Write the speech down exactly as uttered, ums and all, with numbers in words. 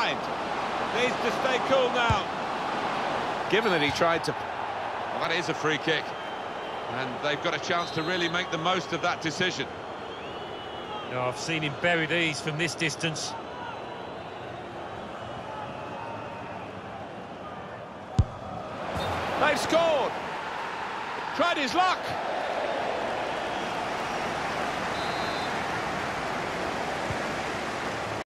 behind. Needs to stay cool now. Given that he tried to... Well, that is a free kick. And they've got a chance to really make the most of that decision. Oh, I've seen him bury these from this distance. They've scored. Tried his luck.